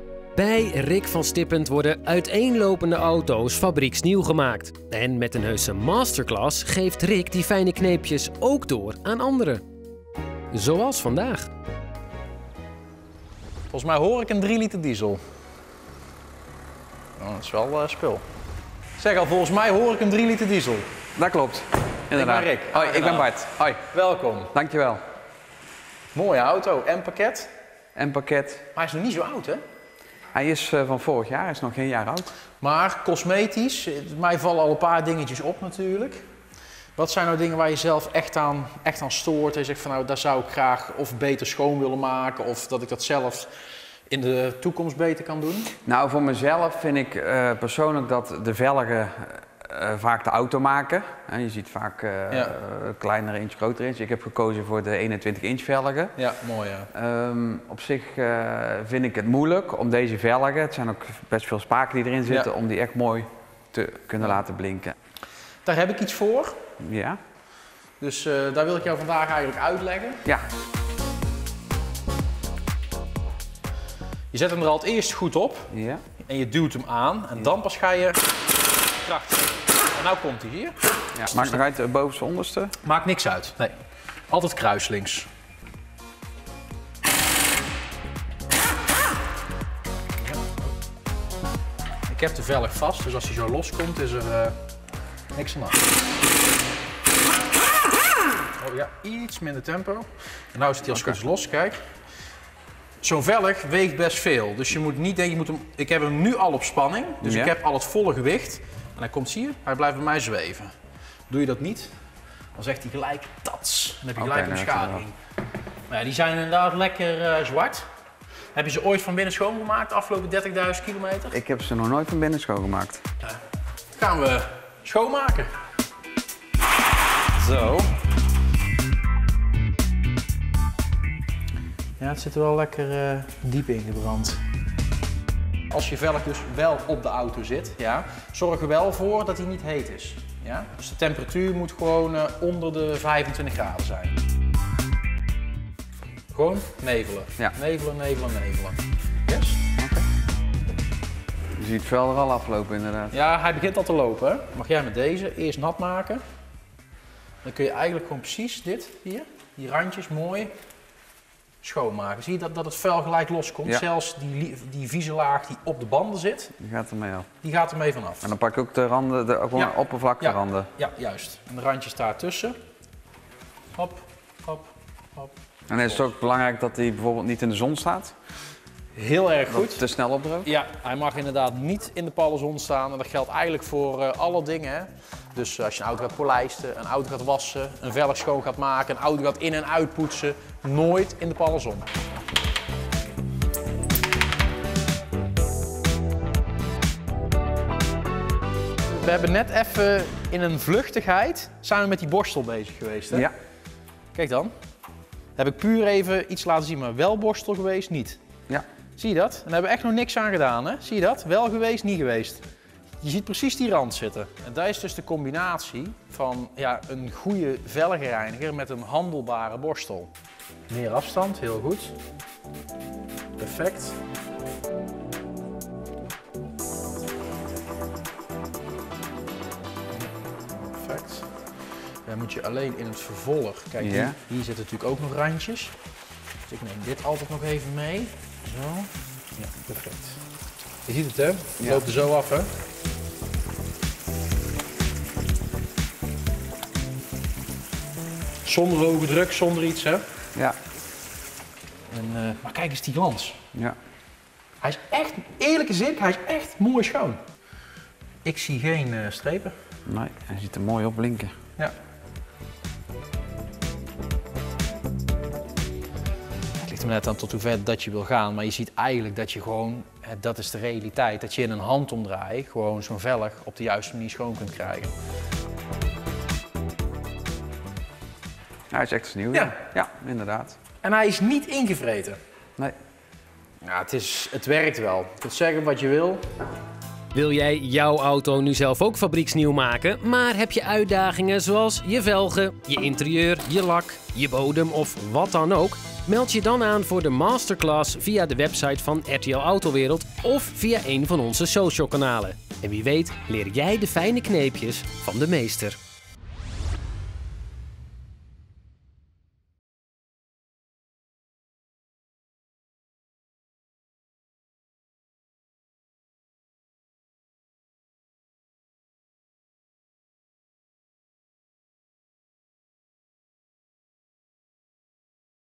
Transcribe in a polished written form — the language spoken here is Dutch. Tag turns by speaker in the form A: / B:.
A: Bij Rick van Stippend worden uiteenlopende auto's fabrieksnieuw gemaakt. En met een heuse masterclass geeft Rick die fijne kneepjes ook door aan anderen. Zoals vandaag.
B: Volgens mij hoor ik een 3 liter diesel. Oh, dat is wel spul. Zeg al, volgens mij hoor ik een 3 liter diesel.
C: Dat klopt, inderdaad.
B: Ik ben Rick.
C: Hoi, ik ben Bart. Hoi.
B: Welkom.
C: Dankjewel.
B: Mooie auto en pakket.
C: En pakket.
B: Maar hij is nog niet zo oud, hè?
C: Hij is van vorig jaar, hij is nog geen jaar oud.
B: Maar cosmetisch, mij vallen al een paar dingetjes op natuurlijk. Wat zijn nou dingen waar je zelf echt aan stoort en je zegt van nou, daar zou ik graag of beter schoon willen maken of dat ik dat zelf in de toekomst beter kan doen?
C: Nou, voor mezelf vind ik persoonlijk dat de velgen vaak de auto maken. Je ziet vaak kleinere inch, grotere inch. Ik heb gekozen voor de 21 inch velgen.
B: Ja, mooi ja.
C: Op zich vind ik het moeilijk om deze velgen, het zijn ook best veel spaken die erin zitten, om die echt mooi te kunnen laten blinken.
B: Daar heb ik iets voor.
C: Ja.
B: Dus daar wil ik jou vandaag eigenlijk uitleggen.
C: Ja.
B: Je zet hem er al het eerst goed op
C: Ja.
B: en je duwt hem aan en dan pas ga je kracht. En nou komt hij hier.
C: Ja. Maakt nog uit bovenste onderste?
B: Maakt niks uit. Nee. Altijd kruislinks. Ik heb de velg vast, dus als hij zo loskomt is er niks aan de hand. Oh ja, iets minder tempo. En nou zit hij als goed is los, kijk. Zo'n velg weegt best veel, dus je moet niet denken, ik heb hem nu al op spanning, dus ik heb al het volle gewicht. En hij komt hier, hij blijft bij mij zweven. Doe je dat niet, dan zegt hij gelijk tats. Dan heb je gelijk een beschadiging. Nou ja, die zijn inderdaad lekker zwart. Heb je ze ooit van binnen schoongemaakt de afgelopen 30.000 kilometer?
C: Ik heb ze nog nooit van binnen schoongemaakt.
B: Gaan we schoonmaken. Zo. Ja, het zit er wel lekker diep ingebrand. Als je velg dus wel op de auto zit, ja, zorg er wel voor dat hij niet heet is. Ja? Dus de temperatuur moet gewoon onder de 25 graden zijn. Gewoon nevelen.
C: Ja.
B: Nevelen, nevelen, nevelen. Yes?
C: Okay. Je ziet het vel er al aflopen inderdaad.
B: Ja, hij begint al te lopen. Hè? Mag jij met deze eerst nat maken. Dan kun je eigenlijk gewoon precies dit hier, die randjes mooi schoonmaken. Zie je dat het vuil gelijk loskomt? Ja. Zelfs die vieze laag die op de banden zit,
C: die gaat ermee af.
B: Die gaat ermee vanaf.
C: En dan pak ik ook de randen, gewoon oppervlakteranden.
B: Ja, juist. En de randjes daartussen. Hop, hop, hop.
C: En is het ook belangrijk dat hij bijvoorbeeld niet in de zon staat?
B: Heel erg goed.
C: Dat te snel opdroogt?
B: Ja, hij mag inderdaad niet in de palle zon staan. En dat geldt eigenlijk voor alle dingen. Hè? Dus als je een auto gaat polijsten, een auto gaat wassen, een velg schoon gaat maken, een auto gaat in- en uitpoetsen, nooit in de palle zon. We hebben net even in een vluchtigheid samen met die borstel bezig geweest. Hè?
C: Ja.
B: Kijk dan. Heb ik puur even iets laten zien, maar wel borstel geweest, niet.
C: Ja.
B: Zie je dat? En daar hebben we echt nog niks aan gedaan, hè? Zie je dat? Wel geweest, niet geweest. Je ziet precies die rand zitten. En dat is dus de combinatie van een goede velgenreiniger met een handelbare borstel. Meer afstand, heel goed. Perfect. Perfect. Dan moet je alleen in het vervolg, kijk hier zitten natuurlijk ook nog randjes. Dus ik neem dit altijd nog even mee. Zo. Ja, perfect. Je ziet het hè? Het loopt er zo af hè? Zonder hoge druk, zonder iets hè?
C: Ja.
B: En, maar kijk eens die glans.
C: Ja.
B: Hij is echt, eerlijk gezegd, hij is echt mooi schoon. Ik zie geen strepen.
C: Nee, hij ziet er mooi op blinken.
B: Ja. Het ligt er net aan tot hoe ver dat je wil gaan, maar je ziet eigenlijk dat je gewoon, dat is de realiteit, dat je in een handomdraai gewoon zo'n velg op de juiste manier schoon kunt krijgen.
C: Hij is echt als nieuw.
B: Ja.
C: Ja, inderdaad.
B: En hij is niet ingevreten.
C: Nee.
B: Ja, het werkt wel. Je kunt zeggen wat je wil.
A: Wil jij jouw auto nu zelf ook fabrieksnieuw maken, maar heb je uitdagingen zoals je velgen, je interieur, je lak, je bodem of wat dan ook? Meld je dan aan voor de masterclass via de website van RTL Autowereld of via een van onze social kanalen. En wie weet leer jij de fijne kneepjes van de meester.